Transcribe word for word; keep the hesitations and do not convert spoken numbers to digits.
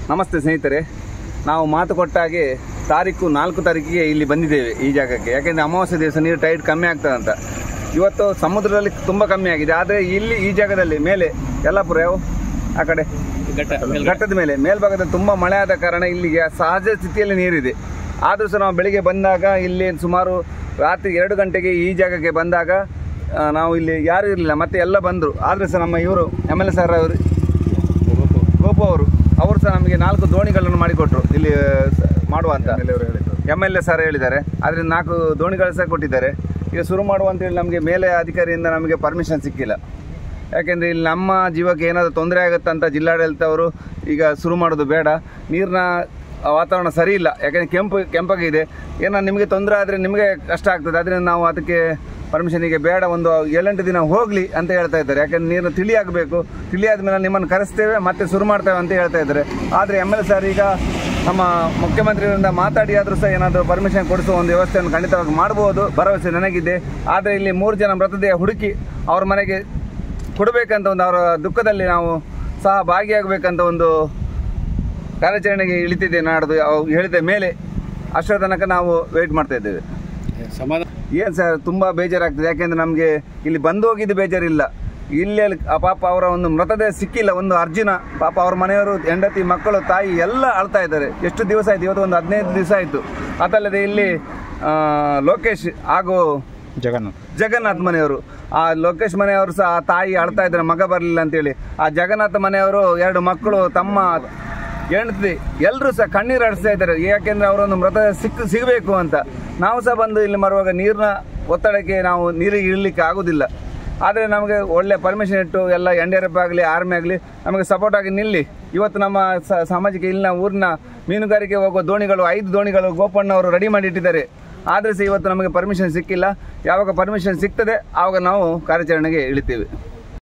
ನಮಸ್ತೆ ಸ್ನೇಹಿತರೆ, ನಾವು ಮಾತು ಕೊಟ್ಟಾಗೆ ತಾರೀಕು ನಾಲ್ಕು ತಾರೀಕಿಗೆ ಇಲ್ಲಿ ಬಂದಿದ್ದೇವೆ ಈ ಜಾಗಕ್ಕೆ. ಯಾಕೆಂದರೆ ಅಮಾವಾಸ್ಯೆ ದಿವಸ ನೀರು ಟೈಟ್ ಕಮ್ಮಿ ಆಗ್ತದಂತ. ಇವತ್ತು ಸಮುದ್ರದಲ್ಲಿ ತುಂಬ ಕಮ್ಮಿ ಆಗಿದೆ, ಆದರೆ ಇಲ್ಲಿ ಈ ಜಾಗದಲ್ಲಿ ಮೇಲೆ ಯಲ್ಲಾಪುರ ಯಾವ ಆ ಕಡೆ ಘಟ್ಟದ ಮೇಲೆ ಮೇಲ್ಭಾಗದಲ್ಲಿ ತುಂಬ ಮಳೆ ಆದ ಕಾರಣ ಇಲ್ಲಿಗೆ ಸಹಜ ಸ್ಥಿತಿಯಲ್ಲಿ ನೀರಿದೆ. ಆದರೂ ಸಹ ನಾವು ಬೆಳಿಗ್ಗೆ ಬಂದಾಗ ಇಲ್ಲಿ ಸುಮಾರು ರಾತ್ರಿ ಎರಡು ಗಂಟೆಗೆ ಈ ಜಾಗಕ್ಕೆ ಬಂದಾಗ ನಾವು ಇಲ್ಲಿ ಯಾರೂ ಇರಲಿಲ್ಲ, ಮತ್ತು ಎಲ್ಲ ಬಂದರು. ಆದರೆ ಸಹ ನಮ್ಮ ಇವರು ಎಮ್ ಎಲ್ ಎ ಸರ್ ಅವರು ಗೋಪು ಅವರು ಅವರು ಸಹ ನಮಗೆ ನಾಲ್ಕು ದೋಣಿಗಳನ್ನು ಮಾಡಿಕೊಟ್ರು ಇಲ್ಲಿ ಮಾಡುವ ಅಂತ ಎಮ್ ಎಲ್ ಎ ಸರ್ ಹೇಳಿದ್ದಾರೆ. ಅದರಿಂದ ನಾಲ್ಕು ದೋಣಿಗಳು ಸಹ ಕೊಟ್ಟಿದ್ದಾರೆ. ಈಗ ಶುರು ಮಾಡುವ ಅಂತೇಳಿ ನಮಗೆ ಮೇಲೆ ಅಧಿಕಾರಿಯಿಂದ ನಮಗೆ ಪರ್ಮಿಷನ್ ಸಿಕ್ಕಿಲ್ಲ. ಯಾಕೆಂದರೆ ಇಲ್ಲಿ ನಮ್ಮ ಜೀವಕ್ಕೆ ಏನಾದರೂ ತೊಂದರೆ ಆಗುತ್ತೆ ಅಂತ ಜಿಲ್ಲಾಡಳಿತ ಅವರು ಈಗ ಶುರು ಮಾಡೋದು ಬೇಡ, ನೀರಿನ ವಾತಾವರಣ ಸರಿ ಇಲ್ಲ, ಯಾಕೆಂದರೆ ಕೆಂಪು ಕೆಂಪಾಗಿದೆ, ಏನೋ ನಿಮಗೆ ತೊಂದರೆ ಆದರೆ ನಿಮಗೆ ಕಷ್ಟ ಆಗ್ತದೆ. ಅದರಿಂದ ನಾವು ಅದಕ್ಕೆ ಪರ್ಮಿಷನಿಗೆ ಬೇಡ, ಒಂದು ಏಳೆಂಟು ದಿನ ಹೋಗಲಿ ಅಂತ ಹೇಳ್ತಾ ಇದ್ದಾರೆ. ಯಾಕೆಂದರೆ ನೀರನ್ನು ತಿಳಿಯಾಗಬೇಕು, ತಿಳಿಯಾದ ಮೇಲೆ ನಿಮ್ಮನ್ನು ಕರೆಸ್ತೇವೆ ಮತ್ತೆ ಶುರು ಮಾಡ್ತೇವೆ ಅಂತ ಹೇಳ್ತಾ ಇದ್ದಾರೆ. ಆದರೆ ಎಮ್ ಎಲ್ ಎ ಸರ್ ಈಗ ನಮ್ಮ ಮುಖ್ಯಮಂತ್ರಿಗಳಿಂದ ಮಾತಾಡಿ ಆದರೂ ಸಹ ಏನಾದರೂ ಪರ್ಮಿಷನ್ ಕೊಡಿಸುವ ಒಂದು ವ್ಯವಸ್ಥೆಯನ್ನು ಖಂಡಿತವಾಗಿ ಮಾಡ್ಬೋದು, ಭರವಸೆ ನನಗಿದೆ. ಆದರೆ ಇಲ್ಲಿ ಮೂರು ಜನ ಮೃತದೇಹ ಹುಡುಕಿ ಅವ್ರ ಮನೆಗೆ ಕೊಡಬೇಕಂತ ಒಂದು ಅವರ ದುಃಖದಲ್ಲಿ ನಾವು ಸಹ ಭಾಗಿಯಾಗಬೇಕಂತ ಒಂದು ಕಾರ್ಯಾಚರಣೆಗೆ ಇಳಿತಿದ್ದೆ ನಾಡ್ದು ಹೇಳಿದ ಮೇಲೆ ಅಷ್ಟರ ತನಕ ನಾವು ವೆಯ್ಟ್ ಮಾಡ್ತಾ ಇದ್ದೇವೆ. ಸಮಾಧಾನ ಏನು ಸರ್, ತುಂಬ ಬೇಜಾರಾಗ್ತದೆ. ಯಾಕೆಂದರೆ ನಮಗೆ ಇಲ್ಲಿ ಬಂದು ಹೋಗಿದ್ದು ಬೇಜಾರಿಲ್ಲ, ಇಲ್ಲಿ ಪಾಪ ಅವರ ಒಂದು ಮೃತದೇಹ ಸಿಕ್ಕಿಲ್ಲ. ಒಂದು ಅರ್ಜುನ ಪಾಪ ಅವ್ರ ಮನೆಯವರು, ಹೆಂಡತಿ, ಮಕ್ಕಳು, ತಾಯಿ ಎಲ್ಲ ಅಳ್ತಾ ಇದ್ದಾರೆ. ಎಷ್ಟು ದಿವಸ ಆಯಿತು, ಇವತ್ತು ಒಂದು ಹದಿನೈದು ದಿವಸ ಆಯಿತು. ಅದಲ್ಲದೆ ಇಲ್ಲಿ ಲೋಕೇಶ್ ಹಾಗೂ ಜಗನ್ನಾಥ್ ಜಗನ್ನಾಥ್ ಮನೆಯವರು, ಆ ಲೋಕೇಶ್ ಮನೆಯವರು ಸಹ ಆ ತಾಯಿ ಅಳ್ತಾ ಇದ್ದಾರೆ ಮಗ ಬರಲಿಲ್ಲ ಅಂತೇಳಿ. ಆ ಜಗನ್ನಾಥ ಮನೆಯವರು ಎರಡು ಮಕ್ಕಳು, ತಮ್ಮ ಹೆಂಡತಿ ಎಲ್ಲರೂ ಸಹ ಕಣ್ಣೀರು ಹರಿಸ್ತಾ ಇದ್ದಾರೆ. ಯಾಕೆಂದರೆ ಅವರೊಂದು ಮೃತ ಸಿಕ್ಕ ಸಿಗಬೇಕು ಅಂತ. ನಾವು ಸಹ ಬಂದು ಇಲ್ಲಿ ಬರುವಾಗ ನೀರಿನ ಒತ್ತಡಕ್ಕೆ ನಾವು ನೀರಿಗೆ ಇಳಲಿಕ್ಕೆ ಆಗೋದಿಲ್ಲ. ಆದರೆ ನಮಗೆ ಒಳ್ಳೆ ಪರ್ಮಿಷನ್ ಇಟ್ಟು ಎಲ್ಲ ಎನ್ ಡಿ ಆರ್ ಎಫ್ ಆಗಲಿ ಆರ್ಮಿ ಆಗಲಿ ನಮಗೆ ಸಪೋರ್ಟ್ ಆಗಿ ನಿಲ್ಲಿ. ಇವತ್ತು ನಮ್ಮ ಸಮಾಜಕ್ಕೆ ಇಲ್ಲಿನ ಊರಿನ ಮೀನುಗಾರಿಕೆ ಹೋಗುವ ದೋಣಿಗಳು, ಐದು ದೋಣಿಗಳು ಗೋಪಣ್ಣವರು ರೆಡಿ ಮಾಡಿ ಇಟ್ಟಿದ್ದಾರೆ. ಆದರೆ ಸಹ ಇವತ್ತು ನಮಗೆ ಪರ್ಮಿಷನ್ ಸಿಕ್ಕಿಲ್ಲ. ಯಾವಾಗ ಪರ್ಮಿಷನ್ ಸಿಗ್ತದೆ ಆವಾಗ ನಾವು ಕಾರ್ಯಾಚರಣೆಗೆ ಇಳಿತೀವಿ.